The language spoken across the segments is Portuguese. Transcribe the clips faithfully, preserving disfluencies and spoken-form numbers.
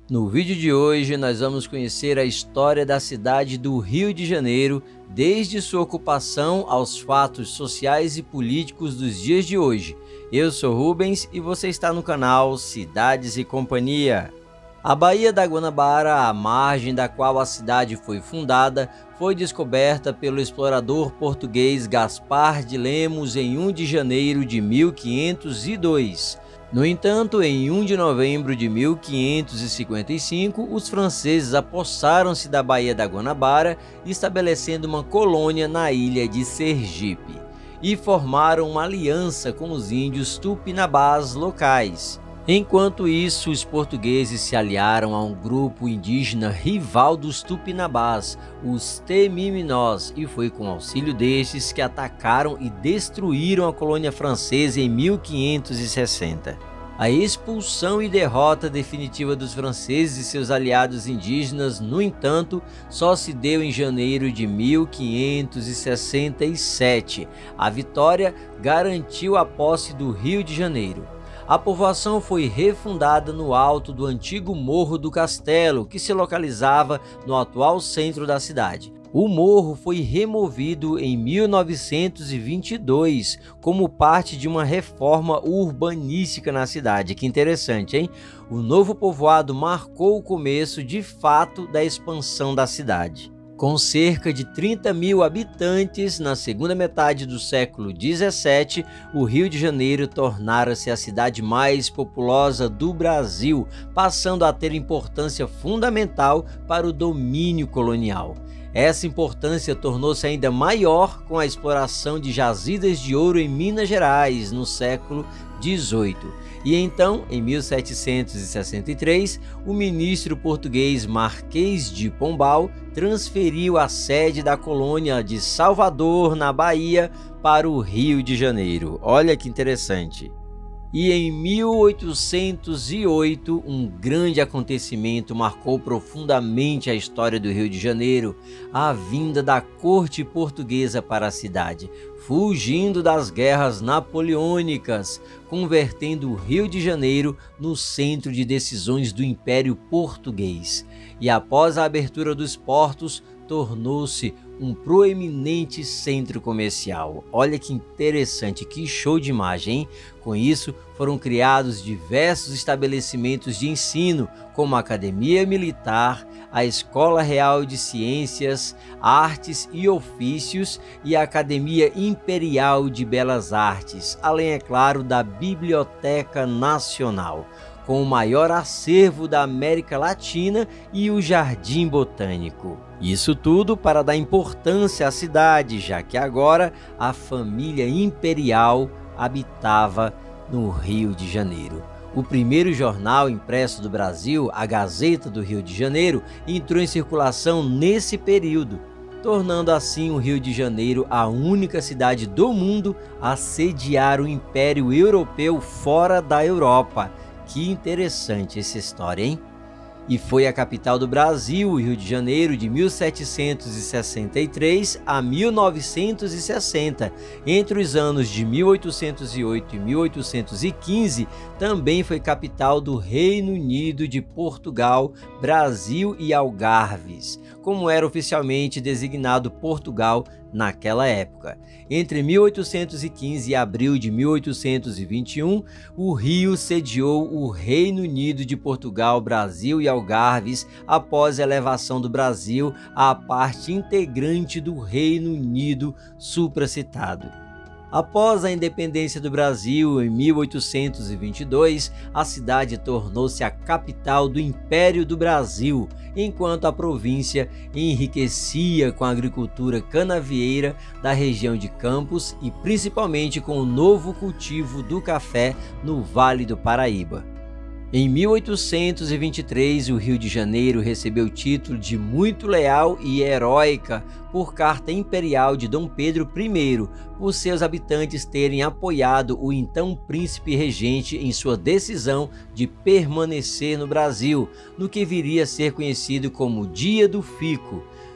No vídeo de hoje nós vamos conhecer a história da cidade do Rio de Janeiro, desde sua ocupação aos fatos sociais e políticos dos dias de hoje. Eu sou Rubens e você está no canal Cidades e Companhia. A Baía da Guanabara, a margem da qual a cidade foi fundada, foi descoberta pelo explorador português Gaspar de Lemos em primeiro de janeiro de mil quinhentos e dois. No entanto, em primeiro de novembro de mil quinhentos e cinquenta e cinco, os franceses apossaram-se da Baía da Guanabara, estabelecendo uma colônia na ilha de Sergipe, e formaram uma aliança com os índios tupinambás locais. Enquanto isso, os portugueses se aliaram a um grupo indígena rival dos tupinambás, os Temiminós, e foi com auxílio destes que atacaram e destruíram a colônia francesa em mil quinhentos e sessenta. A expulsão e derrota definitiva dos franceses e seus aliados indígenas, no entanto, só se deu em janeiro de mil quinhentos e sessenta e sete. A vitória garantiu a posse do Rio de Janeiro. A povoação foi refundada no alto do antigo Morro do Castelo, que se localizava no atual centro da cidade. O morro foi removido em mil novecentos e vinte e dois como parte de uma reforma urbanística na cidade. Que interessante, hein? O novo povoado marcou o começo de fato da expansão da cidade. Com cerca de trinta mil habitantes, na segunda metade do século dezessete, o Rio de Janeiro tornara-se a cidade mais populosa do Brasil, passando a ter importância fundamental para o domínio colonial. Essa importância tornou-se ainda maior com a exploração de jazidas de ouro em Minas Gerais no século dezoito. E então, em mil setecentos e sessenta e três, o ministro português Marquês de Pombal transferiu a sede da colônia de Salvador, na Bahia, para o Rio de Janeiro. Olha que interessante. E em mil oitocentos e oito, um grande acontecimento marcou profundamente a história do Rio de Janeiro: a vinda da corte portuguesa para a cidade, fugindo das guerras napoleônicas, convertendo o Rio de Janeiro no centro de decisões do Império Português. E após a abertura dos portos, tornou-se um proeminente centro comercial. Olha que interessante, que show de imagem, hein? Com isso, foram criados diversos estabelecimentos de ensino, como a Academia Militar, a Escola Real de Ciências, Artes e Ofícios e a Academia Imperial de Belas Artes, além, é claro, da Biblioteca Nacional, com o maior acervo da América Latina, e o Jardim Botânico. Isso tudo para dar importância à cidade, já que agora a família imperial habitava no Rio de Janeiro. O primeiro jornal impresso do Brasil, a Gazeta do Rio de Janeiro, entrou em circulação nesse período, tornando assim o Rio de Janeiro a única cidade do mundo a sediar o Império Europeu fora da Europa. Que interessante essa história, hein? E foi a capital do Brasil, o Rio de Janeiro, de mil setecentos e sessenta e três a mil novecentos e sessenta. Entre os anos de mil oitocentos e oito e mil oitocentos e quinze, também foi capital do Reino Unido de Portugal, Brasil e Algarves, como era oficialmente designado Portugal naquela época. Entre mil oitocentos e quinze e abril de mil oitocentos e vinte e um, o Rio sediou o Reino Unido de Portugal, Brasil e Algarves, após a elevação do Brasil à parte integrante do Reino Unido supracitado. Após a independência do Brasil, em mil oitocentos e vinte e dois, a cidade tornou-se a capital do Império do Brasil, enquanto a província enriquecia com a agricultura canavieira da região de Campos e principalmente com o novo cultivo do café no Vale do Paraíba. Em mil oitocentos e vinte e três, o Rio de Janeiro recebeu o título de Muito Leal e Heróica por carta imperial de Dom Pedro I, por seus habitantes terem apoiado o então príncipe regente em sua decisão de permanecer no Brasil, no que viria a ser conhecido como Dia do Fico.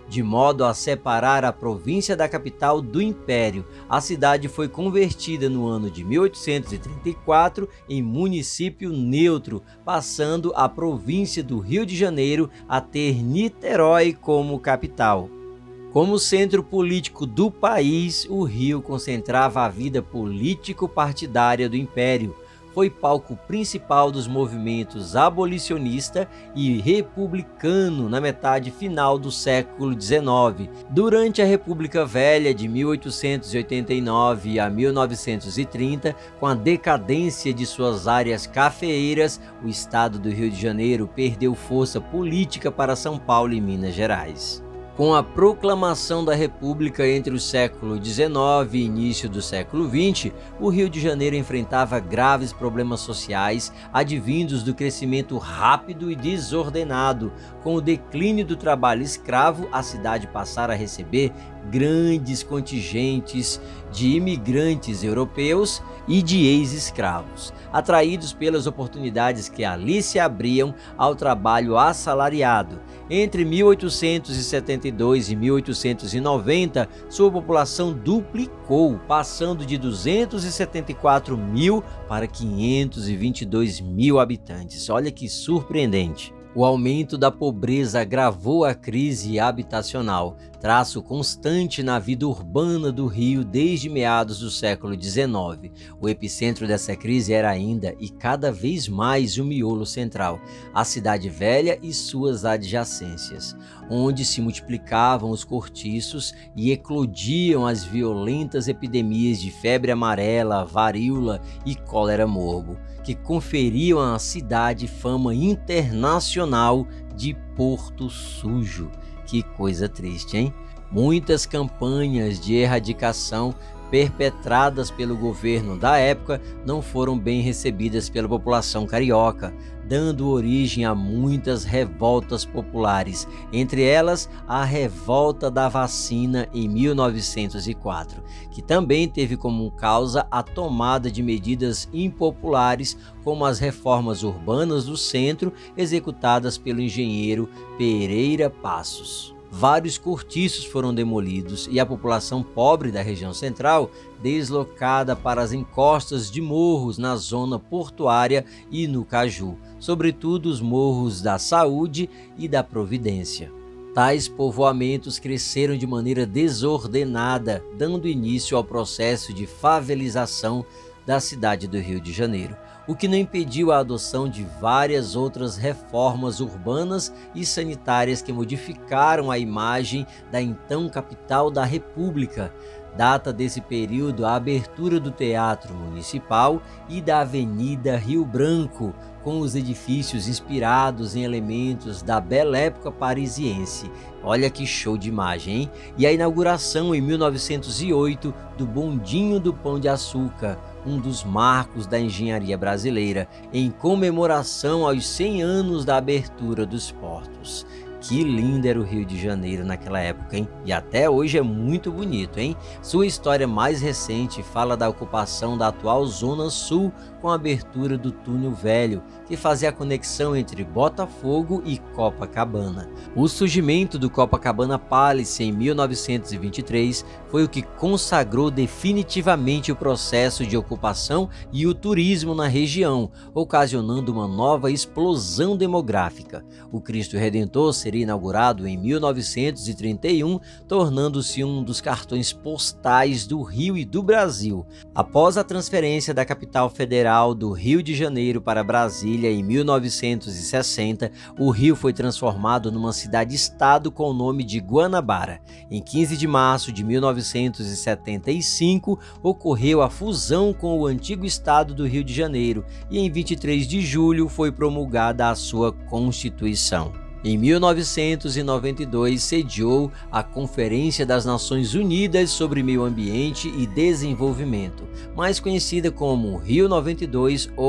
de modo a separar a província da capital do império. A cidade foi convertida no ano de mil oitocentos e trinta e quatro em município neutro, passando a província do Rio de Janeiro a ter Niterói como capital. Como centro político do país, o Rio concentrava a vida político-partidária do império. Foi palco principal dos movimentos abolicionista e republicano na metade final do século dezenove. Durante a República Velha de mil oitocentos e oitenta e nove a mil novecentos e trinta, com a decadência de suas áreas cafeeiras, o estado do Rio de Janeiro perdeu força política para São Paulo e Minas Gerais. Com a proclamação da República entre o século dezenove e início do século vinte, o Rio de Janeiro enfrentava graves problemas sociais advindos do crescimento rápido e desordenado. Com o declínio do trabalho escravo, a cidade passara a receber grandes contingentes de imigrantes europeus e de ex-escravos, atraídos pelas oportunidades que ali se abriam ao trabalho assalariado. Entre mil oitocentos e setenta e dois e mil oitocentos e noventa, sua população duplicou, passando de duzentos e setenta e quatro mil para quinhentos e vinte e dois mil habitantes. Olha que surpreendente! O aumento da pobreza agravou a crise habitacional, traço constante na vida urbana do Rio desde meados do século dezenove. O epicentro dessa crise era ainda e cada vez mais o miolo central, a Cidade Velha e suas adjacências, onde se multiplicavam os cortiços e eclodiam as violentas epidemias de febre amarela, varíola e cólera morbo, que conferiam à cidade fama internacional de Porto Sujo. Que coisa triste, hein? Muitas campanhas de erradicação perpetradas pelo governo da época não foram bem recebidas pela população carioca, dando origem a muitas revoltas populares, entre elas a Revolta da Vacina em mil novecentos e quatro, que também teve como causa a tomada de medidas impopulares, como as reformas urbanas do centro, executadas pelo engenheiro Pereira Passos. Vários cortiços foram demolidos e a população pobre da região central deslocada para as encostas de morros na zona portuária e no Caju, sobretudo os morros da Saúde e da Providência. Tais povoamentos cresceram de maneira desordenada, dando início ao processo de favelização da cidade do Rio de Janeiro, o que não impediu a adoção de várias outras reformas urbanas e sanitárias que modificaram a imagem da então capital da República. Data desse período a abertura do Teatro Municipal e da Avenida Rio Branco, com os edifícios inspirados em elementos da bela época parisiense. Olha que show de imagem, hein? E a inauguração em mil novecentos e oito do Bondinho do Pão de Açúcar, um dos marcos da engenharia brasileira, em comemoração aos cem anos da abertura dos portos. Que lindo era o Rio de Janeiro naquela época, hein? E até hoje é muito bonito, hein? Sua história mais recente fala da ocupação da atual Zona Sul com a abertura do Túnel Velho, que fazia a conexão entre Botafogo e Copacabana. O surgimento do Copacabana Palace em mil novecentos e vinte e três foi o que consagrou definitivamente o processo de ocupação e o turismo na região, ocasionando uma nova explosão demográfica. O Cristo Redentor seria inaugurado em mil novecentos e trinta e um, tornando-se um dos cartões postais do Rio e do Brasil. Após a transferência da capital federal do Rio de Janeiro para Brasília em mil novecentos e sessenta, o Rio foi transformado numa cidade-estado com o nome de Guanabara. Em quinze de março de mil novecentos e setenta e cinco, ocorreu a fusão com o antigo estado do Rio de Janeiro e em vinte e três de julho foi promulgada a sua Constituição. Em mil novecentos e noventa e dois, sediou a Conferência das Nações Unidas sobre Meio Ambiente e Desenvolvimento, mais conhecida como Rio noventa e dois ou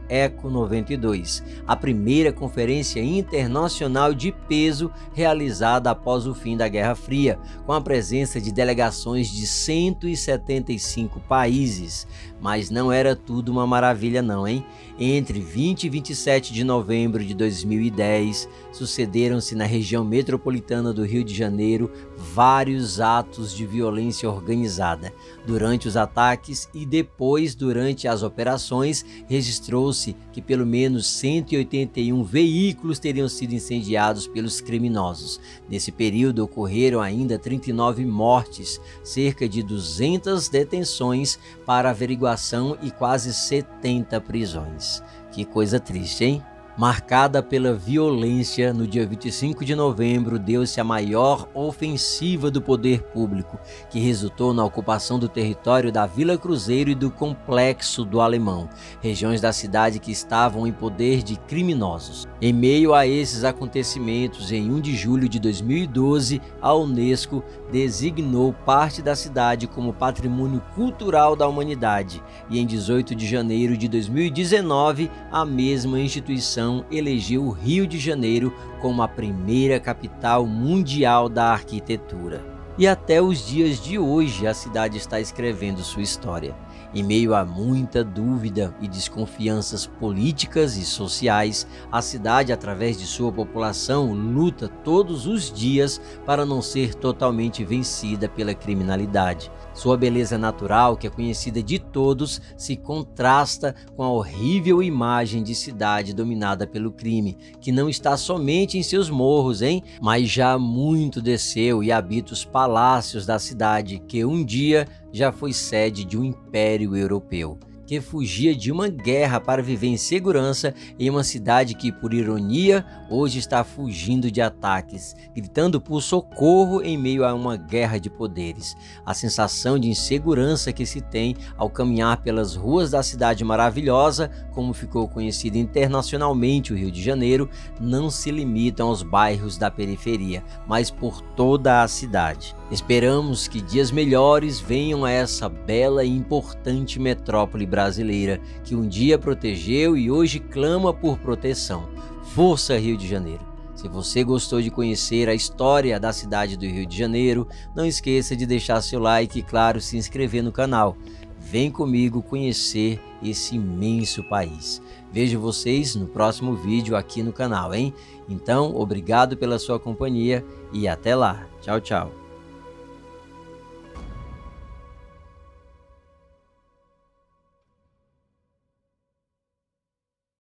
ECO noventa e dois, a primeira conferência internacional de peso realizada após o fim da Guerra Fria, com a presença de delegações de cento e setenta e cinco países. Mas não era tudo uma maravilha não, hein? Entre vinte e vinte e sete de novembro de dois mil e dez, sucederam-se na região metropolitana do Rio de Janeiro vários atos de violência organizada. Durante os ataques e depois durante as operações, registrou-se que pelo menos cento e oitenta e um veículos teriam sido incendiados pelos criminosos. Nesse período ocorreram ainda trinta e nove mortes, cerca de duzentas detenções para averiguação e quase setenta prisões. Que coisa triste, hein? Marcada pela violência, no dia vinte e cinco de novembro deu-se a maior ofensiva do poder público, que resultou na ocupação do território da Vila Cruzeiro e do Complexo do Alemão, regiões da cidade que estavam em poder de criminosos. Em meio a esses acontecimentos, em um de julho de dois mil e doze, a Unesco designou parte da cidade como Patrimônio Cultural da Humanidade, e em dezoito de janeiro de dois mil e dezenove, a mesma instituição elegeu o Rio de Janeiro como a primeira capital mundial da arquitetura. E até os dias de hoje a cidade está escrevendo sua história. Em meio a muita dúvida e desconfianças políticas e sociais, a cidade, através de sua população, luta todos os dias para não ser totalmente vencida pela criminalidade. Sua beleza natural, que é conhecida de todos, se contrasta com a horrível imagem de cidade dominada pelo crime, que não está somente em seus morros, hein? Mas já muito desceu e habita os palácios da cidade, que um dia já foi sede de um império europeu, que fugia de uma guerra para viver em segurança em uma cidade que, por ironia, hoje está fugindo de ataques, gritando por socorro em meio a uma guerra de poderes. A sensação de insegurança que se tem ao caminhar pelas ruas da cidade maravilhosa, como ficou conhecido internacionalmente o Rio de Janeiro, não se limitam aos bairros da periferia, mas por toda a cidade. Esperamos que dias melhores venham a essa bela e importante metrópole brasileira, que um dia protegeu e hoje clama por proteção. Força, Rio de Janeiro! Se você gostou de conhecer a história da cidade do Rio de Janeiro, não esqueça de deixar seu like e, claro, se inscrever no canal. Vem comigo conhecer esse imenso país. Vejo vocês no próximo vídeo aqui no canal, hein? Então, obrigado pela sua companhia e até lá. Tchau, tchau.